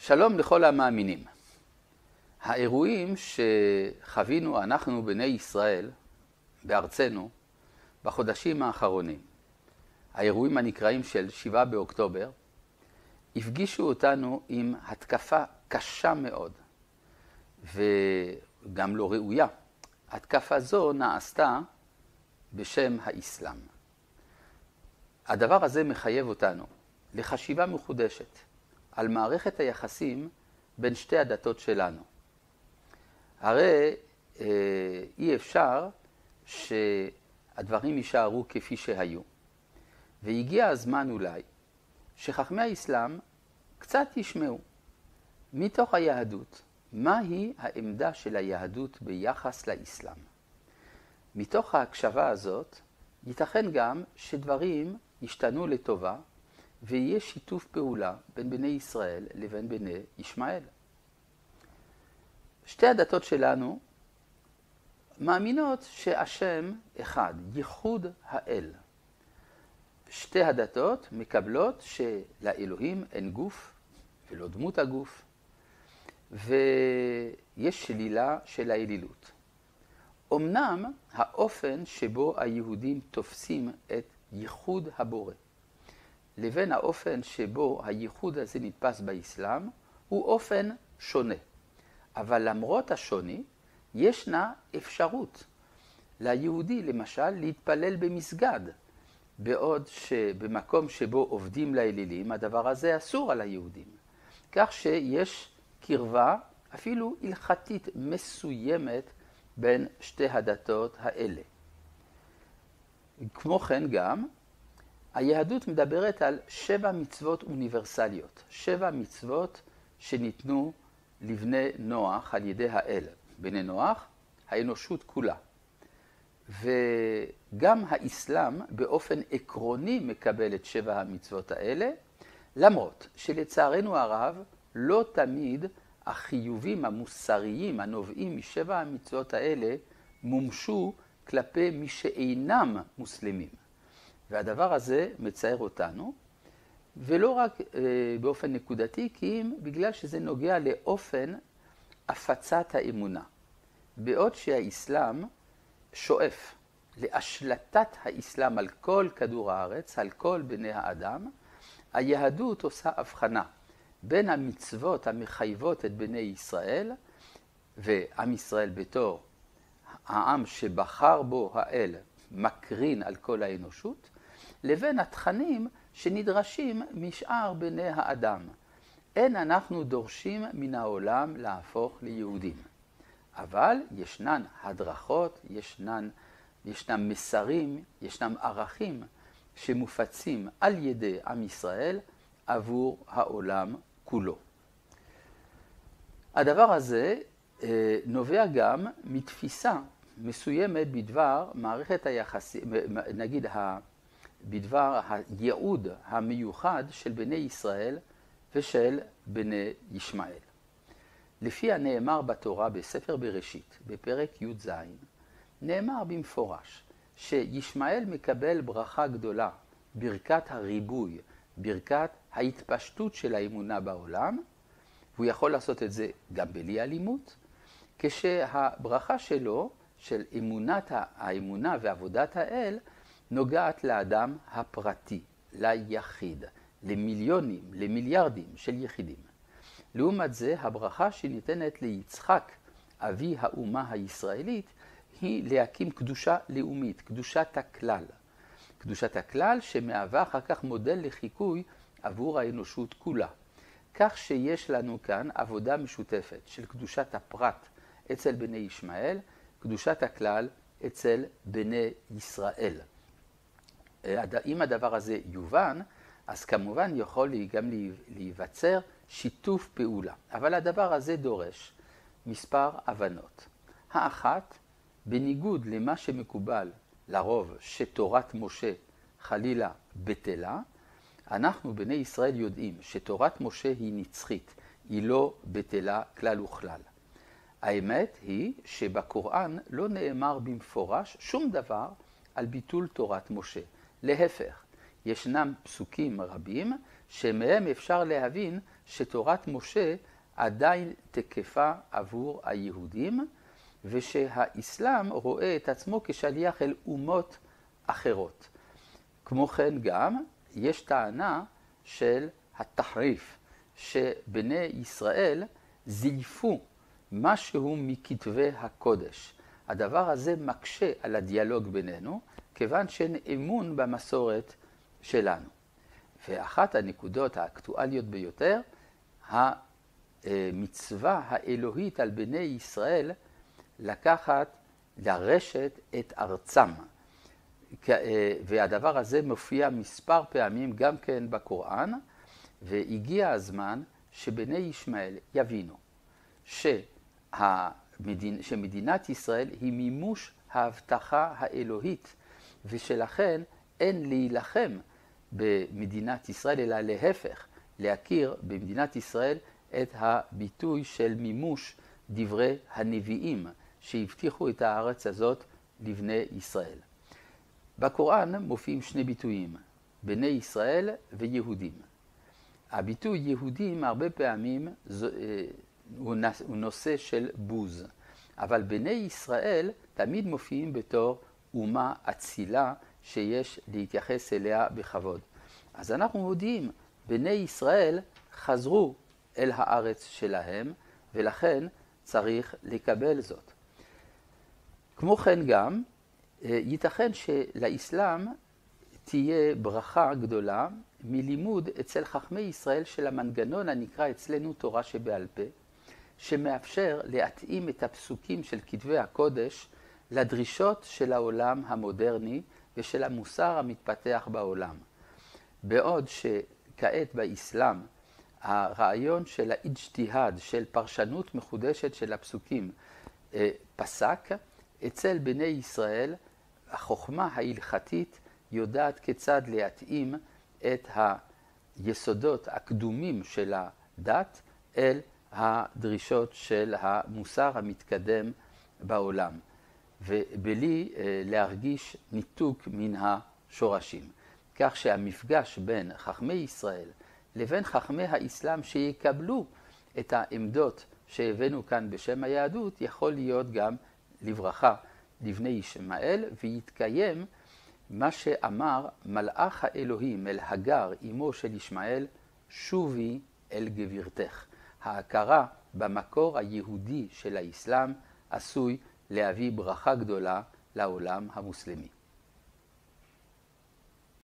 שלום לכל המאמינים. האירועים שחווינו אנחנו בני ישראל בארצנו בחודשים האחרונים, האירועים הנקראים של 7 באוקטובר, הפגישו אותנו עם התקפה קשה מאוד וגם לא ראויה. התקפה זו נעשתה בשם האסלאם. הדבר הזה מחייב אותנו לחשיבה מחודשת על מערכת היחסים בין שתי הדתות שלנו. הרי אי אפשר שהדברים יישארו כפי שהיו. והגיע הזמן אולי שחכמי האסלאם קצת ישמעו מתוך היהדות מהי העמדה של היהדות ביחס לאסלאם. מתוך ההקשבה הזאת ייתכן גם שדברים ישתנו לטובה ויהיה שיתוף פעולה בין בני ישראל לבין בני ישמעאל. שתי הדתות שלנו מאמינות שהשם אחד, ייחוד האל. שתי הדתות מקבלות שלאלוהים אין גוף ולא דמות הגוף, ויש שלילה של האלילות. אמנם האופן שבו היהודים תופסים את ייחוד הבורא, לבין האופן שבו הייחוד הזה נתפס באסלאם, הוא אופן שונה. אבל למרות השוני, ישנה אפשרות ליהודי למשל להתפלל במסגד, בעוד שבמקום שבו עובדים לאלילים, הדבר הזה אסור על היהודים. כך שיש קרבה אפילו הלכתית מסוימת בין שתי הדתות האלה. כמו כן גם, היהדות מדברת על 7 מצוות אוניברסליות, 7 מצוות שניתנו לבני נוח על ידי האל. בני נוח, האנושות כולה. וגם האסלאם באופן עקרוני מקבל את 7 המצוות האלה, למרות שלצערנו הרב לא תמיד החיובים המוסריים הנובעים מ7 המצוות האלה מומשו כלפי מי שאינם מוסלמים. והדבר הזה מצער אותנו, ולא רק באופן נקודתי, כי אם בגלל שזה נוגע לאופן הפצת האמונה. בעוד שהאסלאם שואף להשלטת האסלאם על כל כדור הארץ, על כל בני האדם, היהדות עושה הבחנה בין המצוות המחייבות את בני ישראל, ועם ישראל בתור העם שבחר בו האל מקרין על כל האנושות, לבין התכנים שנדרשים משאר בני האדם. אין אנחנו דורשים מן העולם להפוך ליהודים. אבל ישנן הדרכות, ישנם מסרים, ישנם ערכים שמופצים על ידי עם ישראל עבור העולם כולו. הדבר הזה נובע גם מתפיסה מסוימת בדבר מערכת היחסים, נגיד בדבר הייעוד המיוחד של בני ישראל ושל בני ישמעאל. לפי הנאמר בתורה בספר בראשית, בפרק י"ז, נאמר במפורש שישמעאל מקבל ברכה גדולה, ברכת הריבוי, ברכת ההתפשטות של האמונה בעולם, והוא יכול לעשות את זה גם בלי אלימות, כשהברכה שלו, של האמונה ועבודת האל, נוגעת לאדם הפרטי, ליחיד, למיליונים, למיליארדים של יחידים. לעומת זה, הברכה שניתנת ליצחק, אבי האומה הישראלית, היא להקים קדושה לאומית, קדושת הכלל. קדושת הכלל שמהווה אחר כך מודל לחיקוי עבור האנושות כולה. כך שיש לנו כאן עבודה משותפת של קדושת הפרט אצל בני ישמעאל, קדושת הכלל אצל בני ישראל. אם הדבר הזה יובן, אז כמובן יכול גם להיווצר שיתוף פעולה. אבל הדבר הזה דורש מספר הבנות. האחת, בניגוד למה שמקובל לרוב שתורת משה חלילה בטלה, אנחנו בני ישראל יודעים שתורת משה היא נצחית, היא לא בטלה כלל וכלל. האמת היא שבקוראן לא נאמר במפורש שום דבר על ביטול תורת משה. להפך, ישנם פסוקים רבים שמהם אפשר להבין שתורת משה עדיין תקפה עבור היהודים, ושהאסלאם רואה את עצמו כשליח אל אומות אחרות. כמו כן גם יש טענה של התחריף, שבני ישראל זייפו משהו מכתבי הקודש. הדבר הזה מקשה על הדיאלוג בינינו, כיוון שאין אמון במסורת שלנו. ואחת הנקודות האקטואליות ביותר, המצווה האלוהית על בני ישראל לרשת את ארצם. והדבר הזה מופיע מספר פעמים גם כן בקוראן, והגיע הזמן שבני ישמעאל יבינו שמדינת ישראל היא מימוש ההבטחה האלוהית, ושלכן אין להילחם במדינת ישראל, אלא להפך, להכיר במדינת ישראל את הביטוי של מימוש דברי הנביאים שהבטיחו את הארץ הזאת לבני ישראל. בקוראן מופיעים שני ביטויים, בני ישראל ויהודים. הביטוי יהודים הרבה פעמים הוא נושא של בוז, אבל בני ישראל תמיד מופיעים בתור אומה אצילה שיש להתייחס אליה בכבוד. אז אנחנו מודיעים, בני ישראל חזרו אל הארץ שלהם, ולכן צריך לקבל זאת. כמו כן גם, ייתכן שלאסלאם תהיה ברכה גדולה מלימוד אצל חכמי ישראל של המנגנון הנקרא אצלנו תורה שבעל פה, שמאפשר להתאים את הפסוקים של כתבי הקודש לדרישות של העולם המודרני ושל המוסר המתפתח בעולם. בעוד שכעת באסלאם הרעיון של האיג'תיהאד, של פרשנות מחודשת של הפסוקים, פסק, אצל בני ישראל החוכמה ההלכתית יודעת כיצד להתאים את היסודות הקדומים של הדת אל הדרישות של המוסר המתקדם בעולם, ובלי להרגיש ניתוק מן השורשים. כך שהמפגש בין חכמי ישראל לבין חכמי האסלאם שיקבלו את העמדות שהבאנו כאן בשם היהדות, יכול להיות גם לברכה לבני ישמעאל, ויתקיים מה שאמר מלאך האלוהים אל הגר, אמו של ישמעאל, שובי אל גבירתך. ההכרה במקור היהודי של האסלאם עשוי להביא ברכה גדולה לעולם המוסלמי.